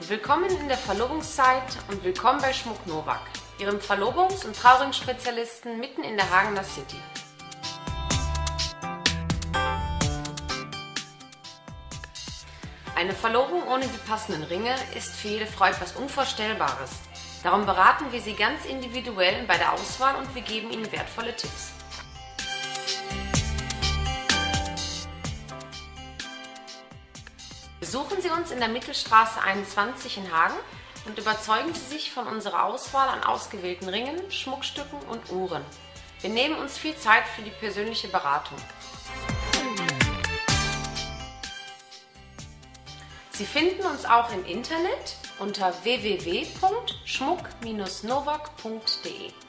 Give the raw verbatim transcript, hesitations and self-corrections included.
Willkommen in der Verlobungszeit und willkommen bei Schmuck Novak, Ihrem Verlobungs- und Trauringsspezialisten mitten in der Hagener City. Eine Verlobung ohne die passenden Ringe ist für jede Frau etwas Unvorstellbares. Darum beraten wir Sie ganz individuell bei der Auswahl und wir geben Ihnen wertvolle Tipps. Besuchen Sie uns in der Mittelstraße einundzwanzig in Hagen und überzeugen Sie sich von unserer Auswahl an ausgewählten Ringen, Schmuckstücken und Uhren. Wir nehmen uns viel Zeit für die persönliche Beratung. Sie finden uns auch im Internet unter w w w punkt schmuck Bindestrich novak punkt de.